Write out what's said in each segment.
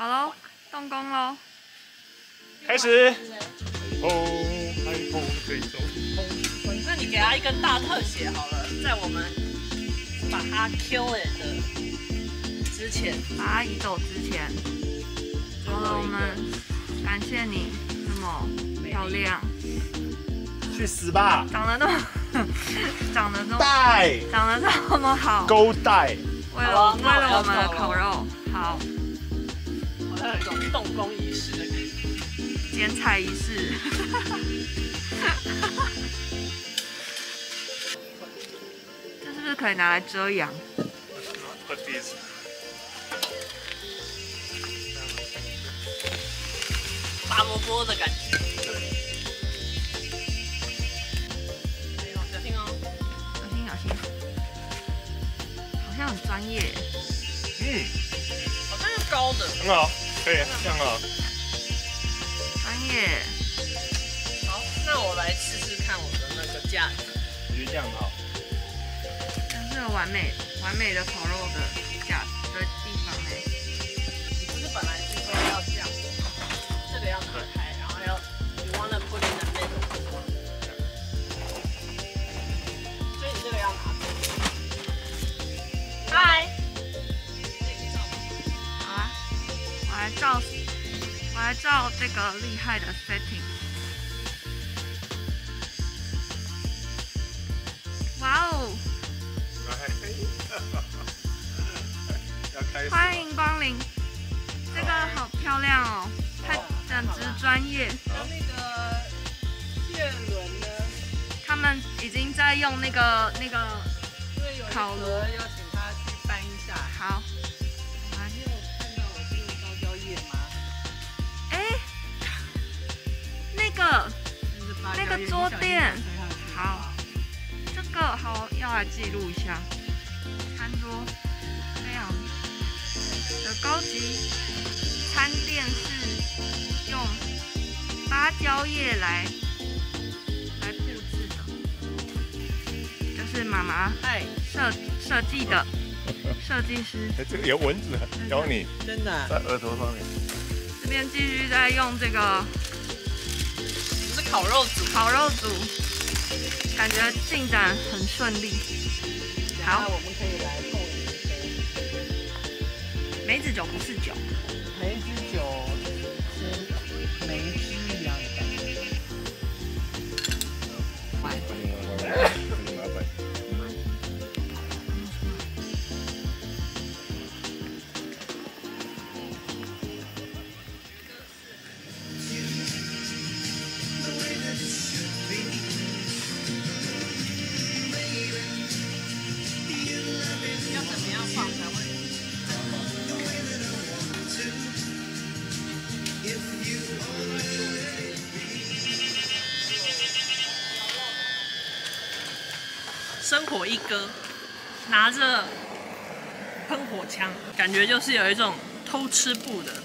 好喽，动工喽！ 开始。海风吹走。 那你给他一个大特写好了，在我们把它 kill it 的之前， 把它移走之前，好了，我们感谢你这么漂亮。 去死吧！ 长得那么，长得这么好， 勾带。 为了我们的烤肉，好， 好像有一种动工仪式的感觉， 剪彩仪式。这是不是可以拿来遮阳？ 拔萝卜的感觉。小心哦， 小心。好像很专业。 好像是高的。 很好，可以，这样啊。 专业。 好，那我来试试看我的那个架子。 我觉得这样很好。 这是完美的烤肉的架子的地方呢。 你不是本来是说要这样，这个要拿开，然后要 you wanna put in the middle， 所以你这个要拿着。嗨， 好啊，我来照这个厉害的 setting。哇哦！欢迎光临，这个好漂亮哦，太简直专业。 那个谢伦呢？ 他们已经在用那个烤炉， 要请他去搬一下。 好。 你有看到我这个高椒叶吗？ 哎，那个桌垫，好，这个好要来记录一下。餐桌非常的高级，餐垫是用芭蕉叶来布置的，就是妈妈设计的设计师。 这个有蚊子咬你， 真的在额头上面。 这边继续在用这个， 是烤肉组， 感觉进展很顺利。好， 我们可以来碰一杯梅子酒不是酒， 梅子酒是梅汁一样的感觉。要怎么样放才会？生火一哥拿着喷火枪，感觉就是有一种偷吃步的，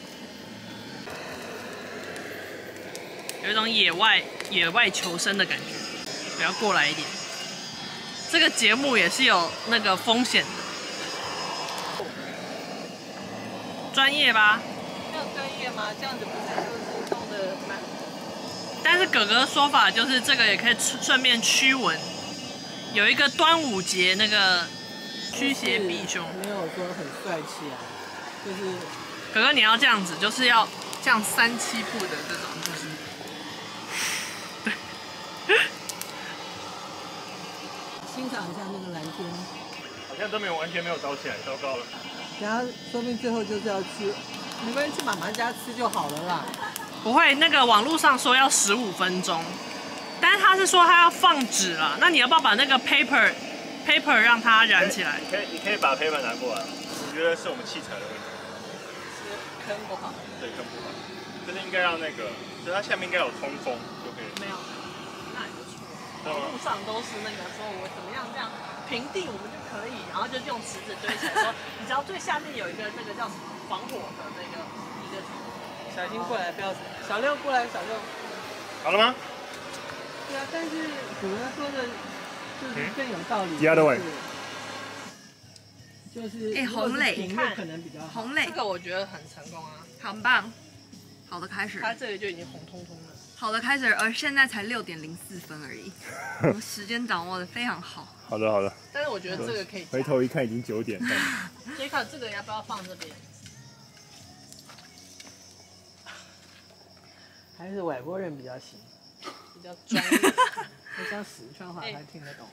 有一种野外求生的感觉。不要过来一点。这个节目也是有那个风险的，专业吧？这样专业吗？这样子不是就是弄得蛮……但是哥哥的说法就是这个也可以顺便驱蚊。有一个端午节那个驱邪避凶， 没有说很帅气啊，就是哥哥你要这样子，就是要这样3-7步的这种，就是对。 欣赏一下那个蓝天。 好像都完全没有着起来，糟糕了。 等下说不定最后就是要吃，没关系，去妈妈家吃就好了啦。 不会，那个网络上说要15分钟。但是他是说他要放纸啦，那你要不要把那个 paper 让它燃起来？ 你可以把 paper 拿过来。我觉得是我们器材的问题。 是坑不好。 对，坑不好。就是应该要那个，就是它下面应该有通风就可以。 没有，那也不错。网络上都是那个说我怎么样这样平地我们就可以，然后就用池子堆起来说，你只要最下面有一个那个叫什么防火的那个一个。 小心过来，不要小六过来，小六。 好了吗？ 对啊，但是主人说的就是更有道理。 The other way。 就是红蕾品味可能比较好。 红蕾这个我觉得很成功啊， 很棒，好的开始。 它这里就已经红彤彤了。 好的开始，而现在才6:04而已，我们时间掌握的非常好。 好的好的。 但是我觉得这个可以。 回头一看已经9点半。 杰克，这个要不要放这边？ 还是外国人比较行， 比较专业。 我讲四川话才听得懂。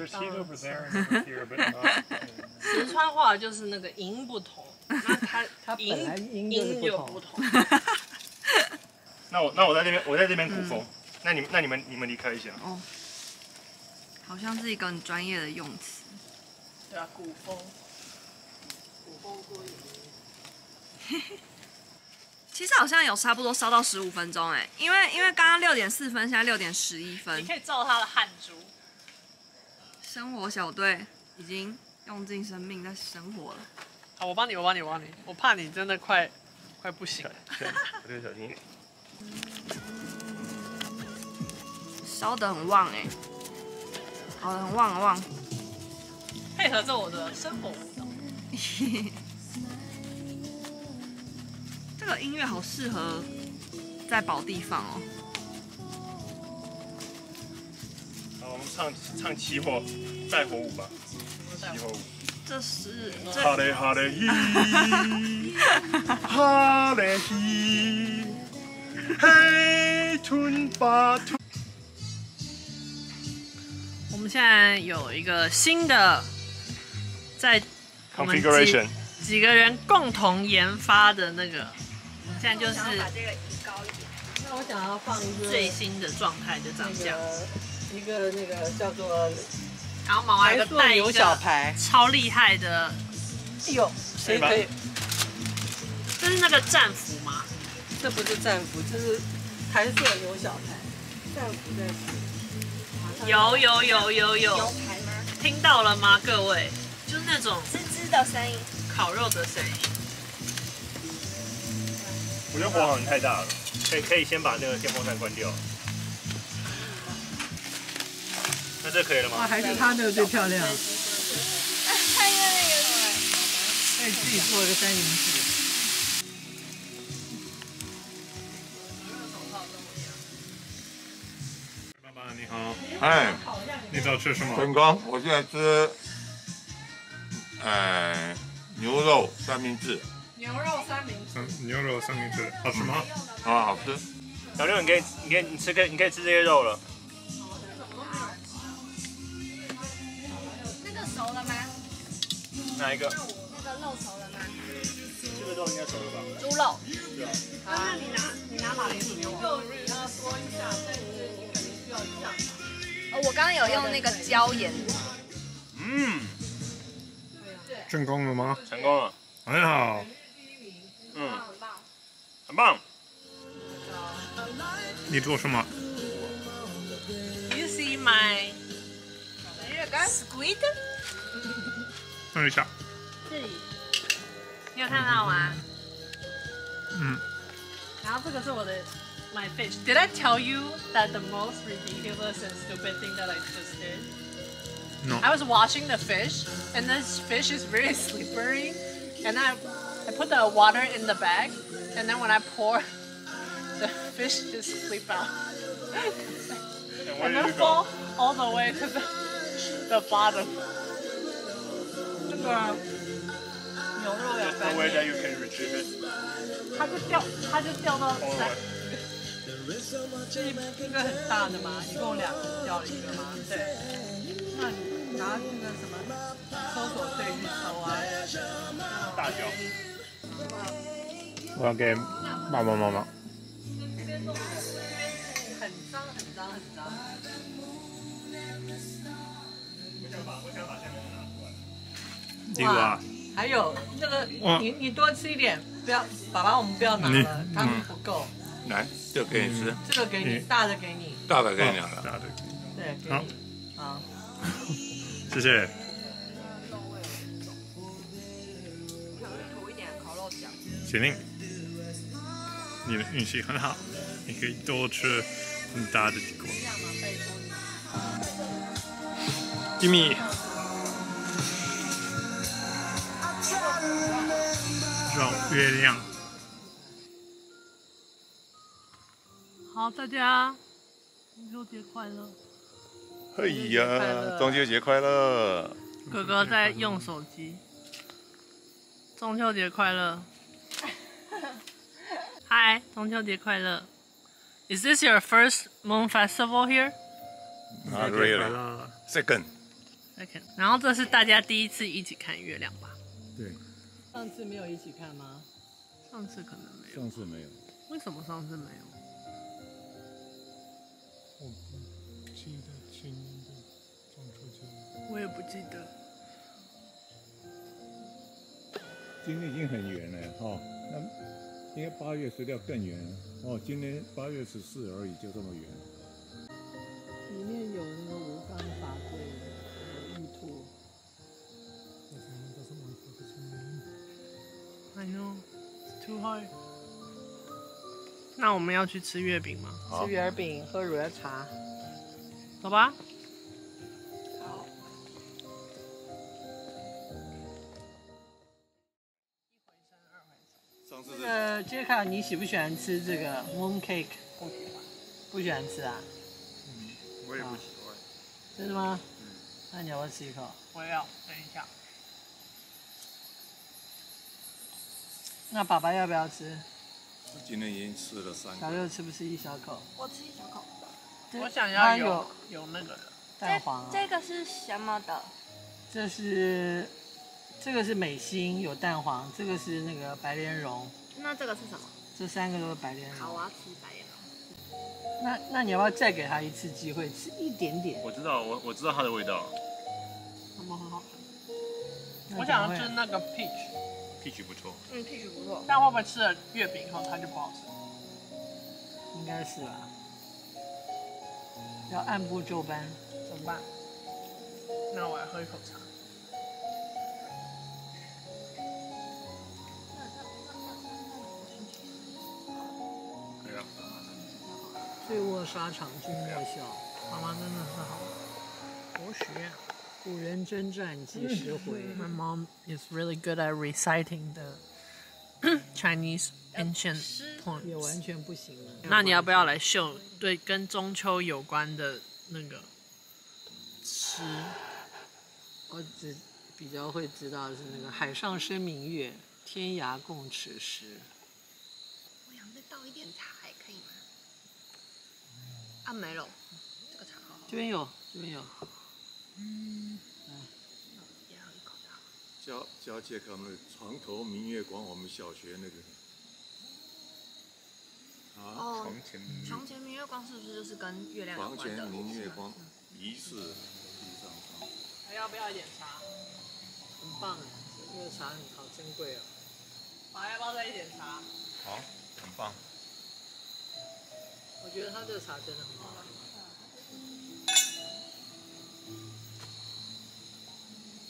四川话就是那个音不同，那它本来音就不同。 那我在这边鼓风，那你们离开一下。 哦，好像是一个很专业的用词。 对啊，鼓风过瘾。 其实好像有差不多烧到15分钟哎，因为刚刚6:04，现在6:11。 你可以照它的汗珠。 生活小队已经用尽生命在生活了。 好，我帮你，我怕你真的快不行了。 我这个小心一点。 烧得很旺哎，好的很旺很旺。 配合着我的生活舞蹈。 这个音乐好适合在宝地放哦。 好，我们唱起火带火舞吧，起火舞。 这是哈嘞哈嘞嘿，哈嘞嘿，嘿春巴春。 我们现在有一个新的，在我们 configuration 几个人共同研发的那个，现在就是把这个移高一点。 那我想要放一个最新的状态就长这样。 一个那个叫做然后毛还带一牛小个排， 超厉害的， 哎呦，谁可以？ 这是那个战斧吗？ 这不是战斧，这是台塑牛小排。战斧在有， 牛排吗？ 听到了吗，各位？就是那种吱吱的声音， 烤肉的声音。 我觉得火好像太大了，可以先把那个电风扇关掉。那这可以了吗？ 哇，还是他那个最漂亮。 看一下那个， 可以自己做一个三明治。 爸爸你好， 哎， 你早吃什么？ 成功！我现在吃，牛肉三明治， 牛肉三明治。 牛肉三明治，好吃吗？ 啊，好吃。 小六，你可以吃这些肉了。 那个熟了吗？ 哪一个？ 那个肉熟了吗？ 这个肉应该熟了吧？ 猪肉。 对啊。 那你拿马铃薯给我。 我刚刚有用那个椒盐。 成功了吗？成功了，很好。很棒。你做什么 You see my squid？ 看一下。 这里，你有看到吗？然后这个是我的 my fish. Did I tell you that the most ridiculous and stupid thing that I just did? No. I was washing the fish, and this fish is very slippery, and I put the water in the bag, and then when I pour, the fish just flip out, and then fall all the way to the bottom. 这个牛肉要 No way that you can retrieve it. 它就掉到这一个很大的嘛，一共2个掉了1个嘛，对。那你拿那个什么搜索队去搜啊？ 大脚。我要给爸爸妈妈。 很脏很脏很脏。 我想把下面拿出来。 这个啊，还有这个，你多吃一点，不要，爸爸我们不要拿了，它不够。 来，这个给你吃， 这个给你，大的给你， 大的给你了。 大的。 对，给你。好， 谢谢。 涂一点烤肉酱。 雪令，你的运气很好，你可以多吃很大的地瓜。吉米。 绕月亮。 好，大家中秋节快乐！ 嘿呀，中秋节快乐！ 哥哥在用手机。中秋节快乐！嗨，中秋节快乐 ！Is this your first Moon Festival here? Not really. Second. Second. 然后这是大家第一次一起看月亮吧？ 对， 上次没有一起看吗？ 上次可能没有。 上次没有。 为什么上次没有？ 我不记得今年的中秋节。 我也不记得。 今天已经很远了哈，那应该8月16更远哦。今天8月14而已，就这么远。 里面有那个无钢法柜，有玉兔。 I know, it's too hard. 那我们要去吃月饼吗？ 吃月饼，喝乳儿茶。 走吧。 好。杰卡，你喜不喜欢吃这个 moon cake？ 不喜欢。不喜欢吃啊？ 我也不喜欢。 真的吗？那你要不要吃一口？ 我也要，等一下。 那爸爸要不要吃？ 我今天已经吃了3个。 小六吃不吃一小口？ 我吃一小口。 我想要有那个的蛋黄。 这个是什么的？ 这个是美心，有蛋黄，这个是那个白莲蓉。 那这个是什么？ 这3个都是白莲蓉。 好，我要吃白莲蓉。 那你要不要再给他一次机会，吃一点点？ 我知道，我知道它的味道。 他们很好吃。我想要吃那个 peach。 peach 不错。 peach 不错。 但会不会吃了月饼后它就不好吃？ 应该是吧。要按部就班。 怎么办？那我来喝一口茶。 醉卧沙场君莫笑， 妈妈真的是好博学。 古人征战几十回。 My mom is really good at reciting the Chinese ancient 也 poems。 完全不行了。 那你要不要来秀对跟中秋有关的那个诗？ 我只比较会知道的是那个海上生明月，天涯共此时。 我想再倒一点茶，还可以吗？啊，没了，这个茶好好。 这边有，这边有。 也要一口茶。 交界他们床头明月光，我们小学那个。 哦， 床前明月。 床前明月光是不是就是跟月亮有床关的？ 前明月光，疑是地上霜。 还要不要一点茶？ 很棒哎，这个茶好珍贵哦。 爸，要不要再一点茶？ 好，很棒。 我觉得他这个茶真的很好喝。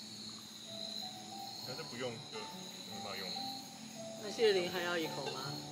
但是不用就没办法用。 那谢玲还要一口吗？